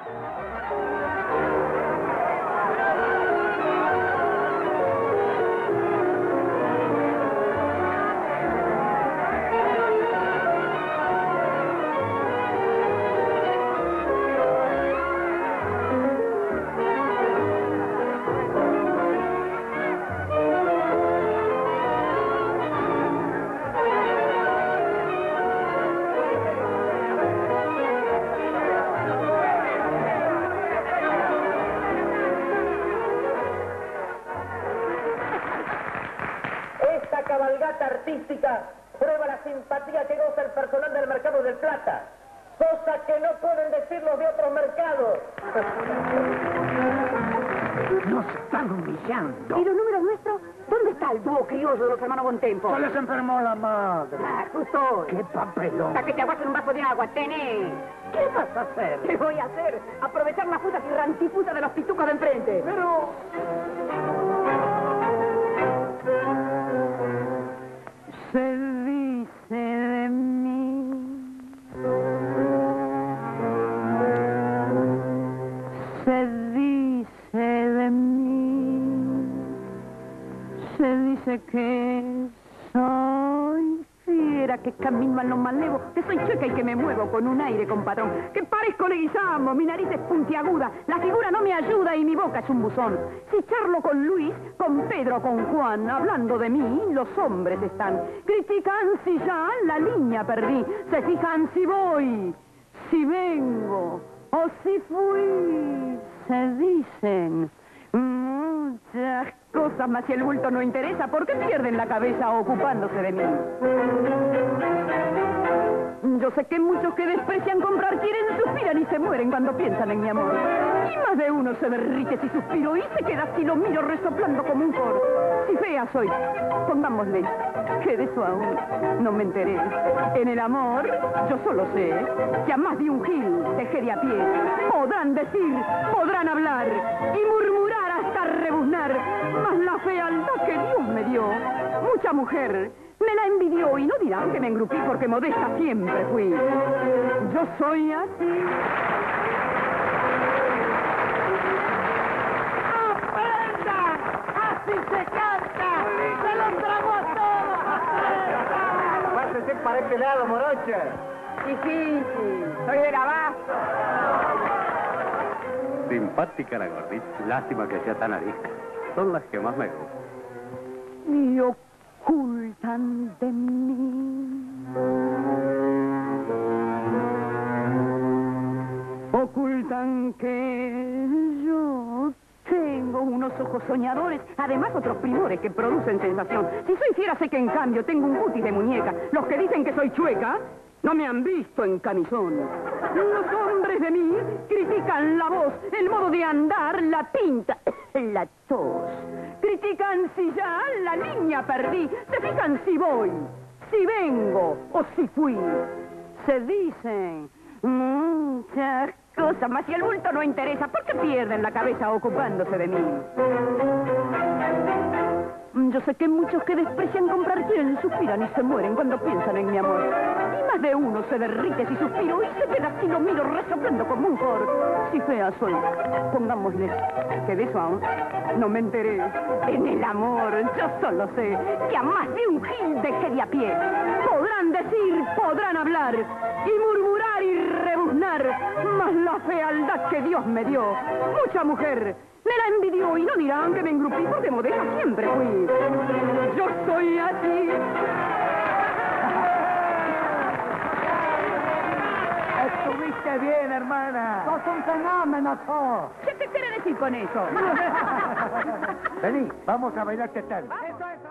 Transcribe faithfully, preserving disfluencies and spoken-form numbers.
Cabalgata artística prueba la simpatía que goza el personal del mercado del Plata, cosa que no pueden decir los de otros mercados. Nos están humillando. ¿Y los números nuestros? ¿Dónde está el dúo criollo de los hermanos Bontempo? Se les enfermó la madre. Ah, justo. ¡Qué papelón! Hasta que te aguasen un vaso de agua, tené. ¿Qué vas a hacer? ¿Qué voy a hacer? Aprovechar la puta y rantiputa de los pitucos de enfrente. Pero... Se dice de mí, se dice de mí, se dice que soy fiera, que camino a lo malevo, que soy chueca y que me muevo con un aire compadrón, que parezco Leguizamo, mi nariz es puntiaguda, la figura no me ayuda y mi boca es un buzón. Si charlo con Luis, con Pedro, con Juan, hablando de mí, los hombres están. Critican si ya la línea perdí, se fijan si voy, si vengo o si fui, se dicen muchas cosas, mas si el bulto no interesa, ¿por qué pierden la cabeza ocupándose de mí? Yo sé que muchos que desprecian comprar quieren, suspiran y se mueren cuando piensan en mi amor. Y más de uno se derrite si suspiro y se queda si lo miro resoplando como un coro. Si fea soy, pongámosle, que de eso aún no me enteré. En el amor, yo solo sé que a más de un gil dejé de a pie. Podrán decir, podrán hablar y murmurar hasta rebuznar, mas la fealdad que Dios me dio, mucha mujer me la envidió y no dirán que me engrupí porque modesta siempre fui. Yo soy así. ¡Aprendan! ¡Así se canta! ¡Se los tragó a todos! Pásese para este lado, morocha. Difícil, soy del abasto. Simpática la gordita. Lástima que sea tan arisca. Son las que más me gustan. Y ocultan de mí, ocultan que yo tengo unos ojos soñadores, además otros primores que producen sensación. Si soy fiera sé que en cambio tengo un cutis de muñeca. Los que dicen que soy chueca no me han visto en camisón. Los hombres de mí critican la voz, el modo de andar, la pinta, la tos. Critican si ya la línea perdí, se fijan si voy, si vengo o si fui. Se dicen muchas cosas, mas si el bulto no interesa, ¿por qué pierden la cabeza ocupándose de mí? Yo sé que muchos que desprecian comprar quieren, suspiran y se mueren cuando piensan en mi amor. Y más de uno se derrite si suspiro y se queda así lo miro resoplando como un coro. Si fea soy, pongámosle, que de eso aún no me enteré. En el amor yo solo sé que a más de un gil dejé de a pie. Podrán decir, podrán hablar y murmurar y rebuznar, mas la fealdad que Dios me dio, mucha mujer me la envidió y no dirán que me engrupí porque modesta siempre fui. Yo soy así. Estuviste bien, hermana. ¡Sos un fenómeno, sos! ¿Qué te quiere decir con eso? Vení, vamos a bailar tetán. Eso, eso.